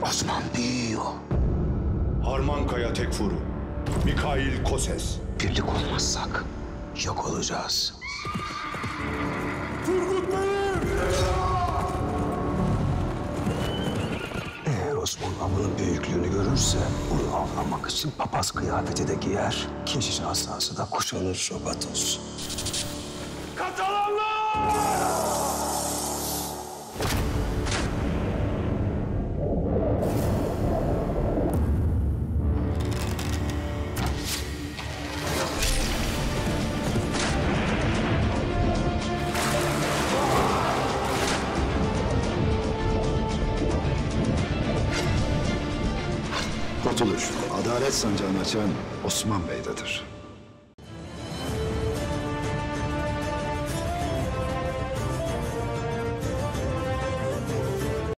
Osman büyüyor. Harmankaya Tekfuru, Mikhail Koses. Birlik olmazsak yok olacağız. Turgut Bey'im! Eğer Osman Ağa'nın büyüklüğünü görürse onu avlamak için papaz kıyafeti de giyer. Keşiş asası da kuşanır Rogatos. Katalanlar! Kurtuluş, adalet sancağını açan Osman Bey'dedir.